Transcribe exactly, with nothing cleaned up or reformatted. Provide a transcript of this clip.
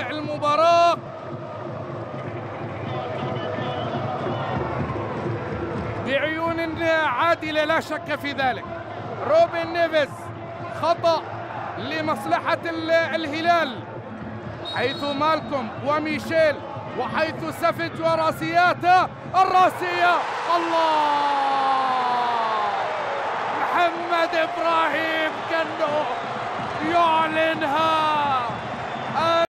روائع المباراة. بعيون عادلة لا شك في ذلك. روبن نيفيز خطأ لمصلحة الهلال، حيث مالكوم وميشيل وحيث سفج وراسياته الراسية. الله، محمد إبراهيم كنو يعلنها